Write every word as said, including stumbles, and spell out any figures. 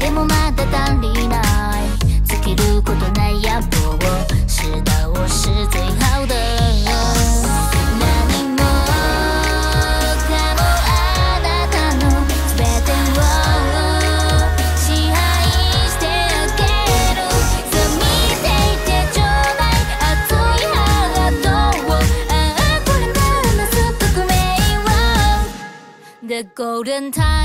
でもまだ足りない。尽きることない野望を知道我是最好的。何もかもあなたの全てを支配してあげる。そう見ていてちょうだい熱いハートを。ああこれならなす匿名を The golden time